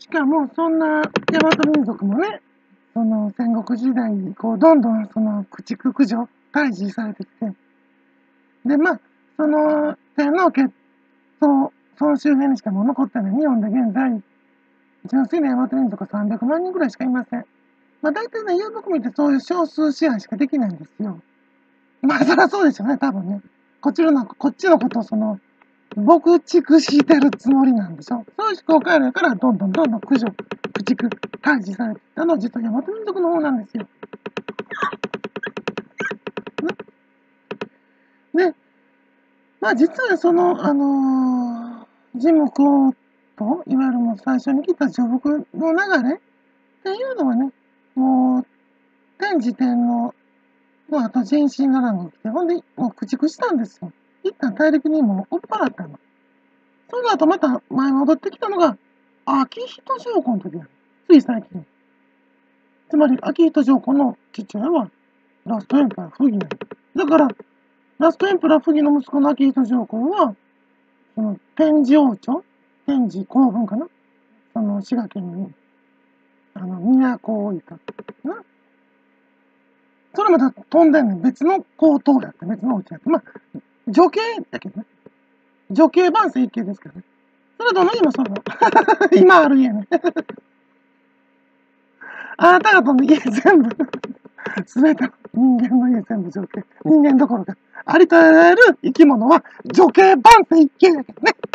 しかも、そんな大和民族もね、その戦国時代に、こう、どんどんその駆逐駆除、退治されてきて、で、まあ、その天皇家と、その周辺にしかもう残ってない。日本で現在、純粋な大和民族は300万人ぐらいしかいません。まあ、大体ね、遊牧民ってそういう少数支配しかできないんですよ。まあ、そりゃそうでしょうね、多分ね。こっちのことを牧畜してるつもりなんでしょ。そういう思考回路やから、どんどん駆除、駆逐、退治されてたのは、実は大和民族の方なんですよ。ね。まあ、実は神武皇と、いわゆるもう最初に来た序伏の流れっていうのはね、もう、天智天皇の後、人心の乱が起きて、ほんで、もう駆逐したんですよ。一旦大陸にもう追っ払ったの。その後また前戻ってきたのが、秋人上皇の時や。つい最近。つまり、秋人上皇の父親は、ラストエンパラー溥儀なの。だから、ラストエンパラー溥儀の息子の秋人上皇は、その、天智王朝天智皇文かな、その、滋賀県に、都を置いた。な。それまた飛んでんねん。別の皇統やって、別のうちやって。まあ、女系だけどね。女系万世一系ですけどね。それどの家もそうだ。今ある家ね。あなた方の家全部、すべての人間の家全部女系。人間どころか、ありとあらゆる生き物は女系万世一系やけどね。